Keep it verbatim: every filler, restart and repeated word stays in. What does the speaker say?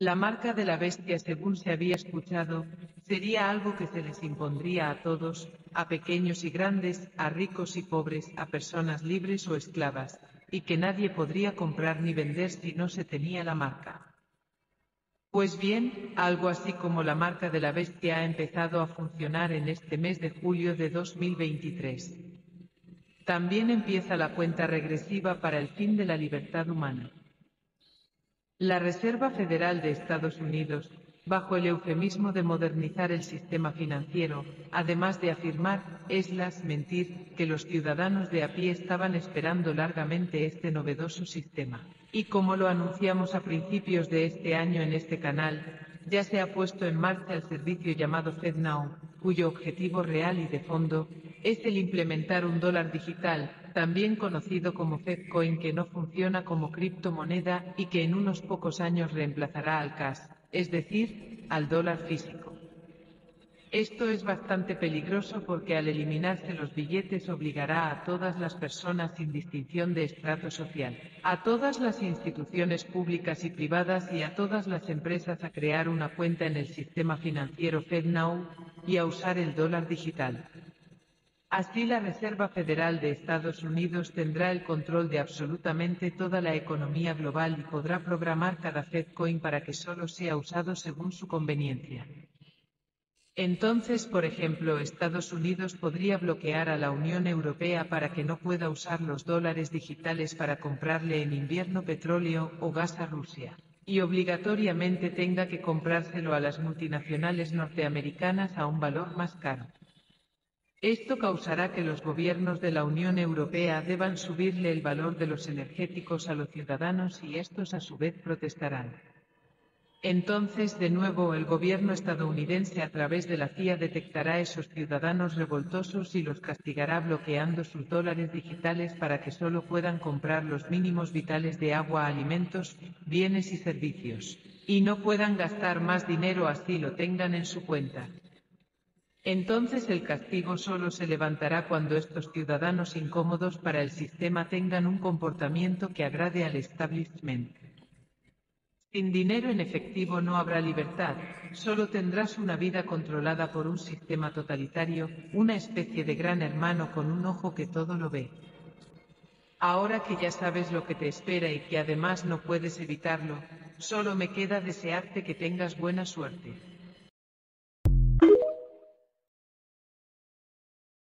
La marca de la bestia, según se había escuchado, sería algo que se les impondría a todos, a pequeños y grandes, a ricos y pobres, a personas libres o esclavas, y que nadie podría comprar ni vender si no se tenía la marca. Pues bien, algo así como la marca de la bestia ha empezado a funcionar en este mes de julio de dos mil veintitrés. También empieza la cuenta regresiva para el fin de la libertad humana. La Reserva Federal de Estados Unidos, bajo el eufemismo de modernizar el sistema financiero, además de afirmar, eslas, mentir, que los ciudadanos de a pie estaban esperando largamente este novedoso sistema. Y como lo anunciamos a principios de este año en este canal, ya se ha puesto en marcha el servicio llamado FedNow, cuyo objetivo real y de fondo es el implementar un dólar digital, también conocido como FedCoin, que no funciona como criptomoneda y que en unos pocos años reemplazará al cash, es decir, al dólar físico. Esto es bastante peligroso porque al eliminarse los billetes obligará a todas las personas sin distinción de estrato social, a todas las instituciones públicas y privadas y a todas las empresas a crear una cuenta en el sistema financiero FedNow y a usar el dólar digital. Así la Reserva Federal de Estados Unidos tendrá el control de absolutamente toda la economía global y podrá programar cada FedCoin para que solo sea usado según su conveniencia. Entonces, por ejemplo, Estados Unidos podría bloquear a la Unión Europea para que no pueda usar los dólares digitales para comprarle en invierno petróleo o gas a Rusia, y obligatoriamente tenga que comprárselo a las multinacionales norteamericanas a un valor más caro. Esto causará que los gobiernos de la Unión Europea deban subirle el valor de los energéticos a los ciudadanos y estos a su vez protestarán. Entonces, de nuevo, el gobierno estadounidense a través de la C I A detectará a esos ciudadanos revoltosos y los castigará bloqueando sus dólares digitales para que solo puedan comprar los mínimos vitales de agua, alimentos, bienes y servicios, y no puedan gastar más dinero así lo tengan en su cuenta. Entonces el castigo solo se levantará cuando estos ciudadanos incómodos para el sistema tengan un comportamiento que agrade al establishment. Sin dinero en efectivo no habrá libertad, solo tendrás una vida controlada por un sistema totalitario, una especie de gran hermano con un ojo que todo lo ve. Ahora que ya sabes lo que te espera y que además no puedes evitarlo, solo me queda desearte que tengas buena suerte.